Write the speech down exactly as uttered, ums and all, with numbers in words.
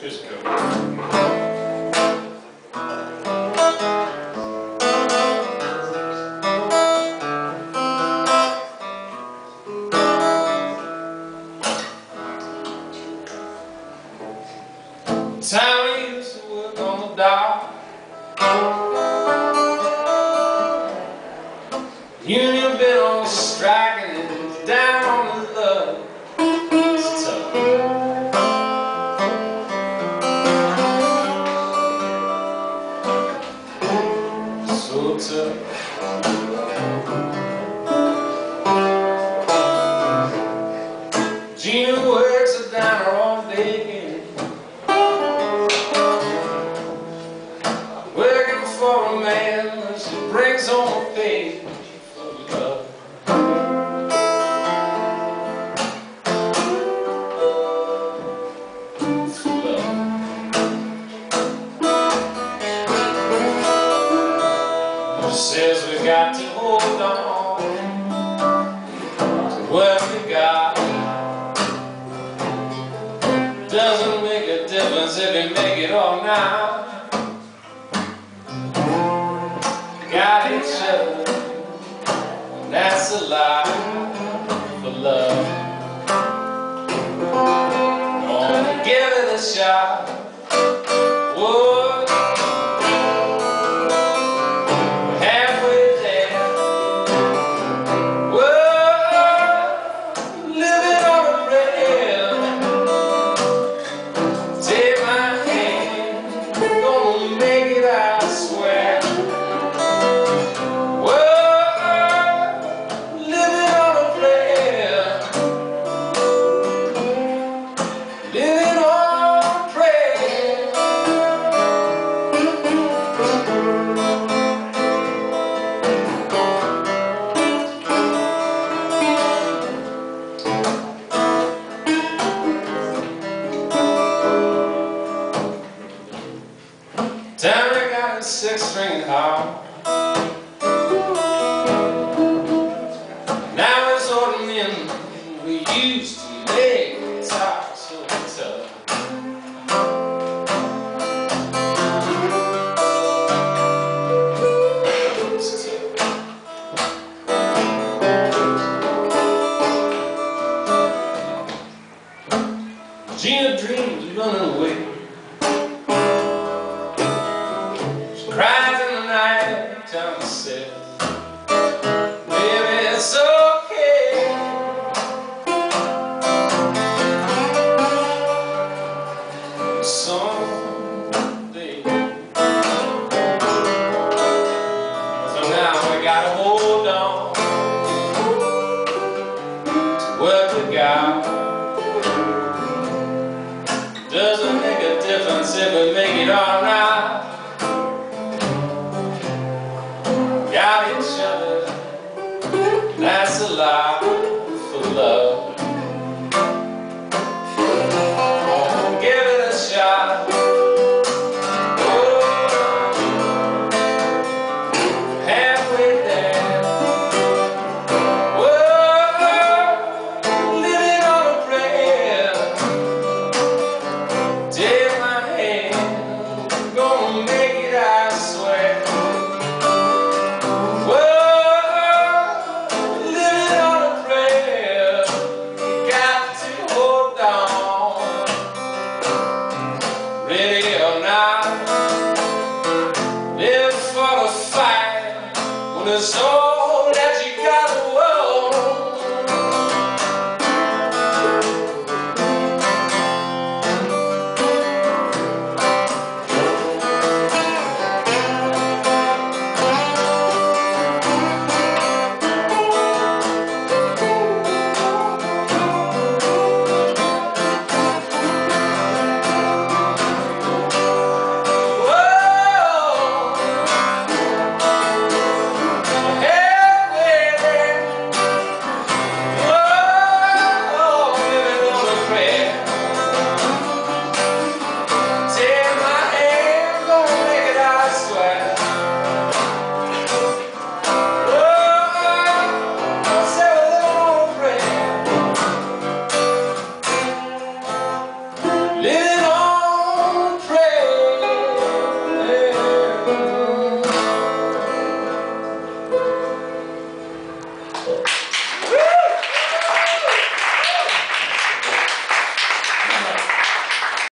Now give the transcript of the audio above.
Just go. Time we used to work on the dock, union been on strike and it's down on the luck. It's tough. So tough. Gina works her down her all day, working for a man that she brings home a page full of love. Full of love. She says we got to hold on to what we got. Doesn't make a difference if you make it all now. Got each other, and that's a lie for love. Gonna give it a shot. Whoa, we're halfway there. Whoa, living on a prayer. Take my hand, gonna make it, I swear. Tammy got a six-string harp. Now it's ornament we used to lay guitar so tough. It's tough. Gina dreams of running away. Cries in the night, Tom says, baby, it's okay. Someday. So now we gotta hold on to what we got. Doesn't make a difference if we make it all right. Got each other, that's a lie.